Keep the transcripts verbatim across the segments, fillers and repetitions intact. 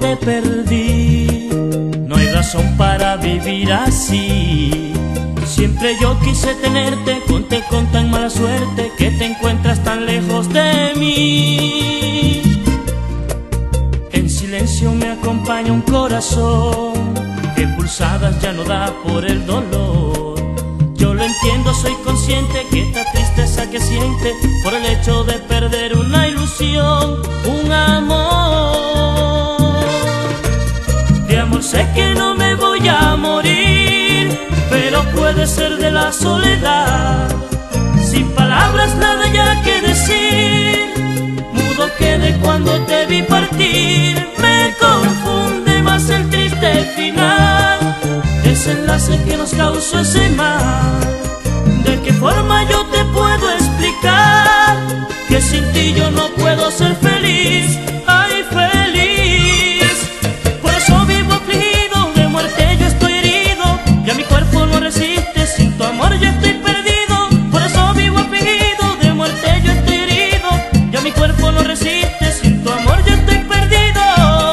te perdí. No hay razón para vivir así. Siempre yo quise tenerte, conté con tan mala suerte que te encuentras tan lejos de mí. En silencio me acompaña un corazón que pulsadas ya no da por el dolor. Yo lo entiendo, soy consciente que esta tristeza que siente por el hecho de perder una ilusión, un amor. De amor sé que no me voy a morir, pero puede ser de la soledad. Sin palabras nada ya que decir, mudo quedé cuando te vi partir. Me confunde más el triste final, desenlace que nos causó ese mal. ¿De qué forma yo te puedo explicar que sin ti yo no puedo ser feliz? Ay, feliz. Por eso vivo afligido, de muerte yo estoy herido, ya mi cuerpo no resiste, sin tu amor yo estoy perdido. Por eso vivo afligido, de muerte yo estoy herido, ya mi cuerpo no resiste, sin tu amor yo estoy perdido.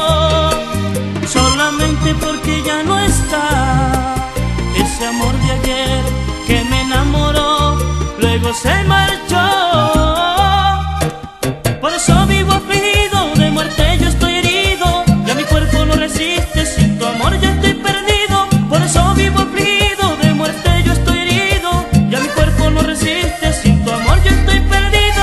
Solamente porque ya no está ese amor de ayer que me enamoró, luego se marchó. Por eso vivo afligido, de muerte yo estoy herido, ya mi cuerpo no resiste, sin tu amor yo estoy perdido. Por eso vivo afligido, de muerte yo estoy herido, ya mi cuerpo no resiste, sin tu amor yo estoy perdido.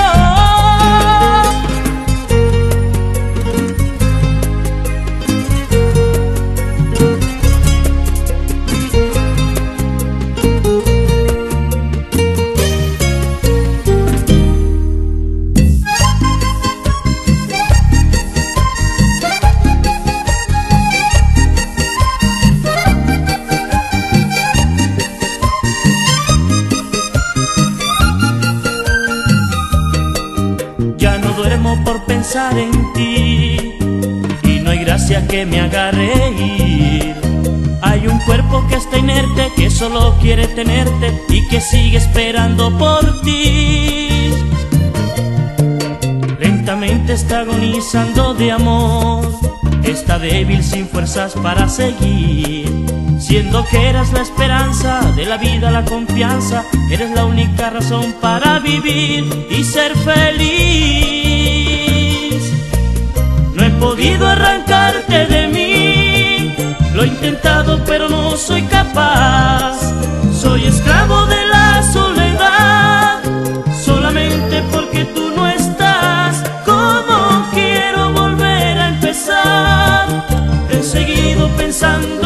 Por pensar en ti, y no hay gracia que me haga reír. Hay un cuerpo que está inerte, que solo quiere tenerte y que sigue esperando por ti. Lentamente está agonizando de amor, está débil sin fuerzas para seguir. Siendo que eras la esperanza de la vida, la confianza, eres la única razón para vivir y ser feliz. No he podido arrancarte de mí, lo he intentado pero no soy capaz. Soy esclavo de la soledad, solamente porque tú no estás. ¿Cómo quiero volver a empezar? He seguido pensando